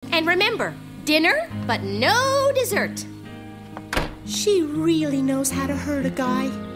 And remember, dinner, but no dessert. She really knows how to hurt a guy.